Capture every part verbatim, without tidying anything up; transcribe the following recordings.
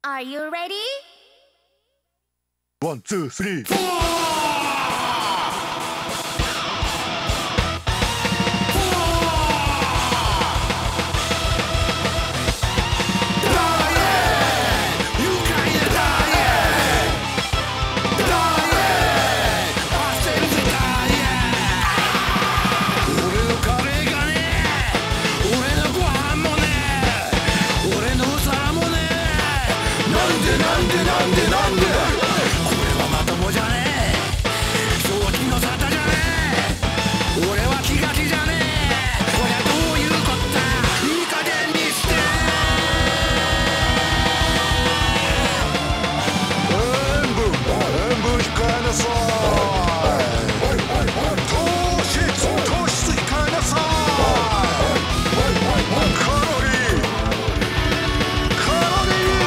Are you ready? ワン、ツー、スリー。 なんでなんでなんでこれはまともじゃねえ正気の沙汰じゃねえ俺は気が気じゃねえこりゃどういうこったいい加減にして塩分塩分控えなさい糖質糖質控えなさいカロリーカロリー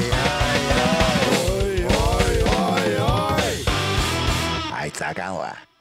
あいつあかんわ。